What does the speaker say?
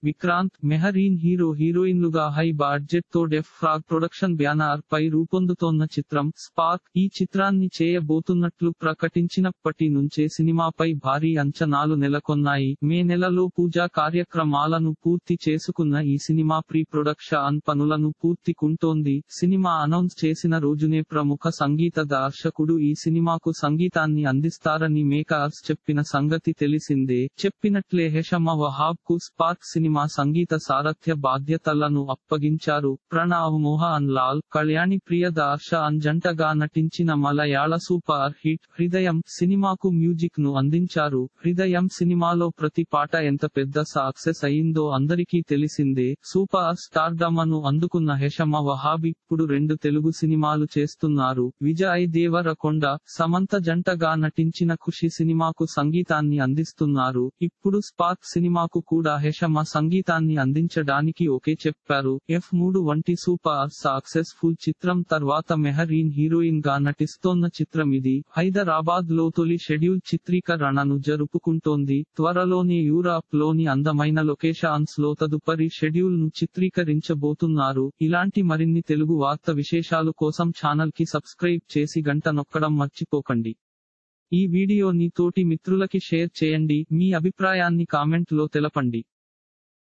విక్రాంత్, మెహరీన్ హీరోయిన్లుగా high budget తో Def Frog production banner పై రూపొందుతోన్న చిత్రం స్పార్క్. ఈ చిత్రాన్ని చేయబోతున్నట్లు ప్రకటించినప్పటి నుంచే సినిమాపై భారీ అంచనాలు నెలకొన్నాయి. మే నెలలో పూజా కార్యక్రమాలను పూర్తి చేసుకున్న ఈ సినిమా ప్రీ ప్రొడక్షన్ పనులను పూర్తికుంటోంది. సినిమా అనౌన్స్ చేసిన రోజునే ప్రముఖ సంగీత దర్శకుడు ఈ సినిమాకు సంగీతాన్ని అందిస్తారని మేకర్స్ చెప్పిన సంగతి తెలిసిందే. చెప్పినట్లే హేషమ్ వహాబ్ కు స్పార్క్ సినిమా సంగీత సారథ్య బాధ్యతలను అప్పగించారు. ప్రణవ్ మోహన్ లాల్, కళ్యాణి ప్రియదర్శన్ జంటగా నటించిన మలయాళ సూపర్ హిట్ హృదయం సినిమాకు మ్యూజిక్ ను అందించారు. హృదయం సినిమాలో ప్రతి పాట ఎంత పెద్ద సక్సెస్ అయిందో అందరికీ తెలిసిందే. సూపర్ స్టార్డమ్ను అందుకున్న హేషమ్ వహాబ్ ఇప్పుడు 2 తెలుగు సినిమాలు చేస్తున్నారు. విజయ్ దేవరకొండ, సమంత జంటగా నటించిన ఖుషి సినిమాకు సంగీతాన్ని అందిస్తున్నారు. ఇప్పుడు స్పార్క్ సినిమాకు కూడా హేషమ్ సంగీతాన్ని అందించడానికి ఓకే చెప్పారు. F3 వంటి సూపర్ సక్సెస్ఫుల్ చిత్రం తర్వాత మెహరీన్ హీరోయిన్ గా నటిస్తోన్న చిత్రం ఇది. హైదరాబాద్ లో తొలి షెడ్యూల్ చిత్రీకరణను జరుపుకుంటోంది. త్వరలోనే యూరప్ లోని అందమైన లొకేషన్స్ లో తదుపరి షెడ్యూల్ ను చిత్రీకరించబోతున్నారు. ఇలాంటి మరిన్ని తెలుగు వార్త విశేషాలు కోసం ఛానల్ కి సబ్స్క్రైబ్ చేసి గంట నొక్కడం మర్చిపోకండి. ఈ వీడియోని తోటి మిత్రులకి షేర్ చేయండి. మీ అభిప్రాయాన్ని కామెంట్ లో తెలపండి.